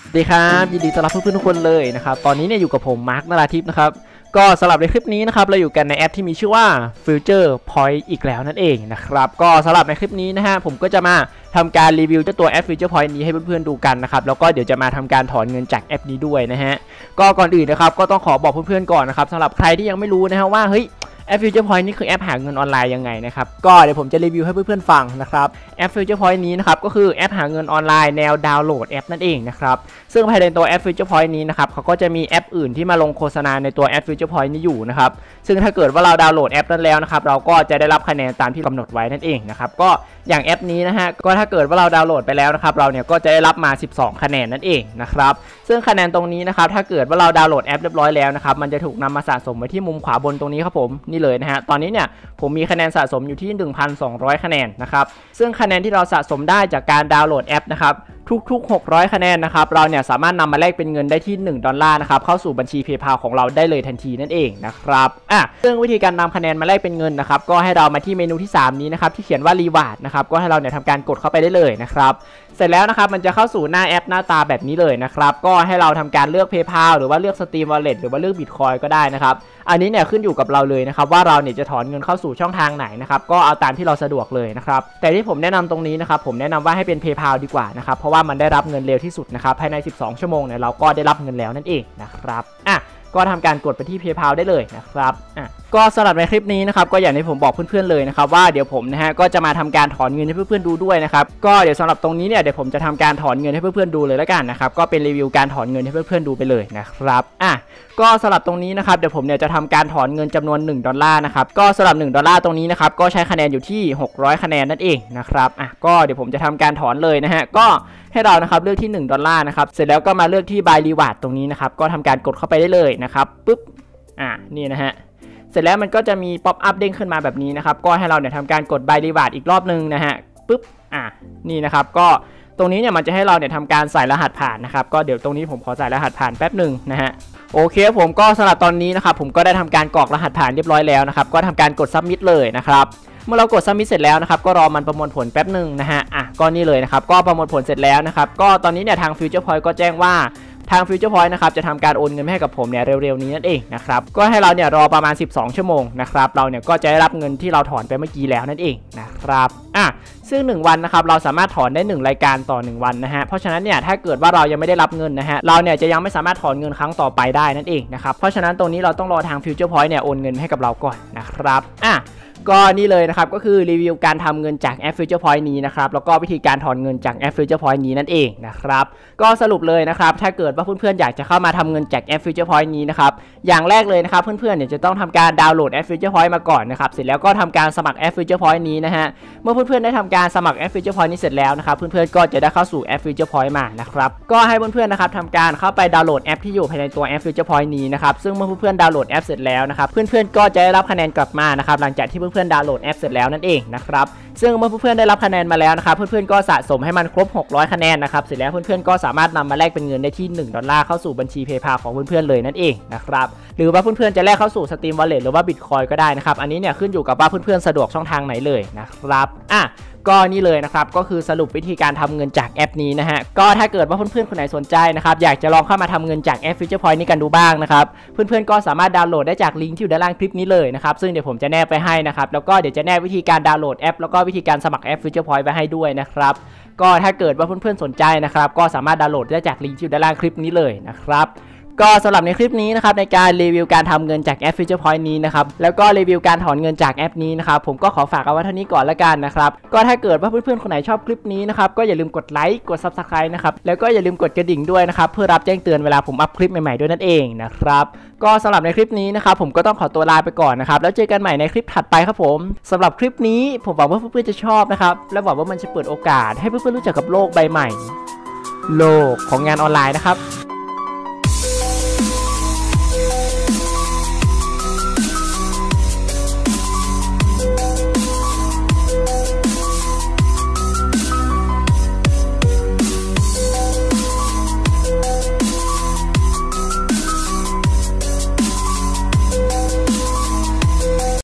สวัสดีครับยินดีต้อนรับเพื่อนๆทุกคนเลยนะครับตอนนี้เนี่ยอยู่กับผมมาร์คนราธิปนะครับก็สำหรับในคลิปนี้นะครับเราอยู่กันในแอปที่มีชื่อว่า Future Point อีกแล้วนั่นเองนะครับก็สำหรับในคลิปนี้นะฮะผมก็จะมาทำการรีวิวเจ้าตัวแอป Future Point นี้ให้เพื่อนๆดูกันนะครับแล้วก็เดี๋ยวจะมาทำการถอนเงินจากแอปนี้ด้วยนะฮะก็ก่อนอื่นนะครับก็ต้องขอบอกเพื่อนๆก่อนนะครับสำหรับใครที่ยังไม่รู้นะฮะว่าเฮ้ยแอป Future Point นี่คือแอปหาเงินออนไลน์ยังไงนะครับก็เดี๋ยวผมจะรีวิวให้เพื่อนๆฟังนะครับแอป Future Point นี้นะครับก็คือแอปหาเงินออนไลน์แนวดาวน์โหลดแอปนั่นเองนะครับซึ่งภายในตัวแอป Future Point นี้นะครับเขาก็จะมีแอปอื่นที่มาลงโฆษณาในตัวแอป Future Point นี้อยู่นะครับซึ่งถ้าเกิดว่าเราดาวน์โหลดแอปนั้นแล้วนะครับเราก็จะได้รับคะแนนตามที่กำหนดไว้นั่นเองนะครับก็อย่างแอปนี้นะฮะก็ถ้าเกิดว่าเราดาวน์โหลดไปแล้วนะครับเราเนี่ยก็จะได้รับมา12คะแนนนั่นเองนะครับซึ่งคะแนนตรงนี้นะครับถ้าเกิดว่าเราดาวน์โหลดแอปเรียบร้อยแล้วนะครับมันจะถูกนำมาสะสมไว้ที่มุมขวาบนตรงนี้ครับผมนี่เลยนะฮะตอนนี้เนี่ยผมมีคะแนนสะสมอยู่ที่ 1,200 คะแนนนะครับซึ่งคะแนนที่เราสะสมได้จากการดาวน์โหลดแอปนะครับทุกๆ600คะแนนนะครับเราเนี่ยสามารถนำมาแลกเป็นเงินได้ที่$1นะครับเข้าสู่บัญชี PayPal ของเราได้เลยทันทีนั่นเองนะครับซึ่งวิธีการนำคะแนนมาแลกเป็นเงินนะครับก็ให้เรามาที่เมนูที่3นี้นะครับที่เขียนว่า Reward นะครับก็ให้เราเนี่ยทำการกดเข้าไปได้เลยนะครับเสร็จแล้วนะครับมันจะเข้าสู่หน้าแอปหน้าตาแบบนี้เลยนะครับก็ให้เราทำการเลือก PayPal หรือว่าเลือก Steam Wallet หรือว่าเลือก Bitcoin ก็ได้นะครับอันนี้เนี่ยขึ้นอยู่กับเราเลยนะครับว่าเราเนี่ยจะถอนเงินเข้าสู่ช่องทางไหนนะครับก็เอาตามที่เราสะดวกเลยนะครับแต่ที่ผมแนะนำตรงนี้นะครับผมแนะนำว่าให้เป็น PayPal ดีกว่านะครับเพราะว่ามันได้รับเงินเร็วที่สุดนะครับภายใน12ชั่วโมงเนี่ยเราก็ได้รับเงินแล้วนั่นเองนะครับก็ทำการกดไปที่ PayPal ได้เลยนะครับก็สำหรับในคลิปนี้นะครับก็อย่างที่ผมบอกเพื่อนๆเลยนะครับว่าเดี๋ยวผมนะฮะก็จะมาทำการถอนเงินให้เพื่อนๆดูด้วยนะครับก็เดี๋ยวสำหรับตรงนี้เนี่ยเดี๋ยวผมจะทำการถอนเงินให้เพื่อนๆดูเลยแล้วกันนะครับก็เป็นรีวิวการถอนเงินให้เพื่อนๆดูไปเลยนะครับก็สำหรับตรงนี้นะครับเดี๋ยวผมเนี่ยจะทำการถอนเงินจำนวน$1นะครับก็สำหรับ$ตรงนี้นะครับก็ใช้คะแนนอยู่ที่600คะแนนนั่นเองนะครับก็เดี๋ยวผมจะทำการถอนเลยนะฮะก็ให้เรานะครับเลือกที่$นะครับเสร็จแล้วก็มาเลือกที่ Buy Reward ตรงนี้นะครับก็ทำการกดเข้าไปได้เลยนะครับปุ๊บนี่นะฮะเสร็จแล้วมันก็จะมีป๊อปอัพเด้งขึ้นมาแบบนี้นะครับก็ให้เราเนี่ยทำการกด Buy Reward อีกรอบนึงนะฮะปุ๊บนี่นะครับก็ตรงนี้เนี่ยมันจะให้เราเนี่ยทำการใส่รหัสผ่านนะครับก็เดี๋ยวตรงนี้ผมขอใส่รหัสผ่านแป๊บหนึ่งนะฮะโอเคผมก็สำหรับตอนนี้นะครับผมก็ได้ทำการกรอกรหัสผ่านเรียบร้อยแล้วนะครับก็ทำการกด Submit เลยนะครับเมื่อเรากด Submit เสร็จแล้วนะครับก็รอมันประมวลผลแป๊บหนึ่งนะฮะก็นี่เลยนะครับก็ประมวลผลเสร็จแล้วนะครับก็ตอนนี้เนี่ยทาง Future Point ก็แจ้งว่าทาง Future Point นะครับจะทำการโอนเงินให้กับผมเนี่ยเร็วๆนี้นั่นเองนะครับก็ให้เราเนี่ยรอประมาณ12ชั่วโมงนะครับเราเนี่ยก็จะได้รับเงินที่เราถอนไปเมื่อกี้แล้วนั่นเองนะครับซึ่ง1วันนะครับเราสามารถถอนได้1รายการต่อ1วันนะฮะเพราะฉะนั้นเนี่ยถ้าเกิดว่าเรายังไม่ได้รับเงินนะฮะเราเนี่ยจะยังไม่สามารถถอนเงินครั้งต่อไปได้นั่นเองนะครับเพราะฉะนั้นตรงนี้เราต้องรอทาง Future Point เนี่ยโอนเงินให้กับเราก่อนนะครับก็นี่เลยนะครับก็คือรีวิวการทำเงินจากแอป Future Point นี้นะครับแล้วก็วิธีการถอนเงินจากแอป Future Point นี้นั่นเองนะครับก็สรุปเลยนะครับถ้าเกิดว่าเพื่อนๆอยากจะเข้ามาทำเงินจากแอป Future Point นี้นะครับอย่างแรกเลยนะครับเพื่อนๆเนี่ยจะต้องทำการดาวน์โหลดแอป Future Point มาก่อนนะครับเสร็จแล้วก็ทำการสมัครแอป Future Point นี้นะฮะเมื่อเพื่อนๆได้ทำการสมัครแอป Future Point นี้เสร็จแล้วนะครับเพื่อนๆก็จะได้เข้าสู่แอป Future Point มานะครับก็ให้เพื่อนๆนะครับทำการเข้าไปดาวน์โหลดแอปที่อยู่ภายในตัวแอป Future Point นี้นะครับซึ่งเมื่อเพื่อนๆดาวน์โหลดแอปเสร็จแล้วนะครับเพื่อนๆก็จะได้รับคะแนนกลับมานะครับหลังจากที่เพื่อนๆดาวน์โหลดแอปเสร็จแล้วนั่นเองนะครับซึ่งเมื่อเพื่อนๆได้รับคะแนนมาแล้วนะครับเพื่อนๆก็สะสมให้มันครบ600คะแนนนะครับเสร็จแล้วเพื่อนๆก็สามารถนำมาแลกเป็นเงินได้ที่$เข้าสู่บัญชี PayPal ของเพื่อนๆเลยนั่นเองนะครับหรือว่าเพื่อนๆจะแลกเข้าสู่ Steam Wallet หรือว่า Bitcoin ก็ได้นะครับอันนี้เนี่ยขึ้นอยู่กับว่าเพื่อนๆสะดวกช่องทางไหนเลยนะครับก็นี่เลยนะครับก็คือสรุปวิธีการทำเงินจากแอปนี้นะฮะก็ถ้าเกิดว่าเพื่อนๆคนไหนสนใจนะครับอยากจะลองเข้ามาทำเงินจากแอป Future Point นี้กันดูบ้างนะครับเพื่อนๆก็สามารถดาวน์โหลดได้จากลิงก์ที่อยู่ด้านล่างคลิปนี้เลยนะครับซึ่งเดี๋ยวผมจะแนบไปให้นะครับแล้วก็เดี๋ยวจะแนบวิธีการดาวน์โหลดแอปแล้วก็วิธีการสมัครแอป Future Point ไปให้ด้วยนะครับก็ถ้าเกิดว่าเพื่อนๆสนใจนะครับก็สามารถดาวน์โหลดได้จากลิงก์ที่อยู่ด้านล่างคลิปนี้เลยนะครับก็สำหรับในคลิปนี้นะครับในการรีวิวการทำเงินจากแอป Future Point นี้นะครับแล้วก็รีวิวการถอนเงินจากแอปนี้นะครับผมก็ขอฝากเอาไว้เท่านี้ก่อนละกันนะครับก็ถ้าเกิดว่าเพื่อนๆคนไหนชอบคลิปนี้นะครับก็อย่าลืมกดไลค์กด Subscribe นะครับแล้วก็อย่าลืมกดกระดิ่งด้วยนะครับเพื่อรับแจ้งเตือนเวลาผมอัพคลิปใหม่ๆด้วยนั่นเองนะครับก็สำหรับในคลิปนี้นะครับผมก็ต้องขอตัวลาไปก่อนนะครับแล้วเจอกันใหม่ในคลิปถัดไปครับผมสำหรับคลิปนี้ผมหวังว่าเพื่อนๆจะชอบนะครับและหวังว่ามันจะเปิดโอกาสให้เพื่อนๆรู้จักกับโลกใบใหม่โลกของงานออนไลน์นะครับ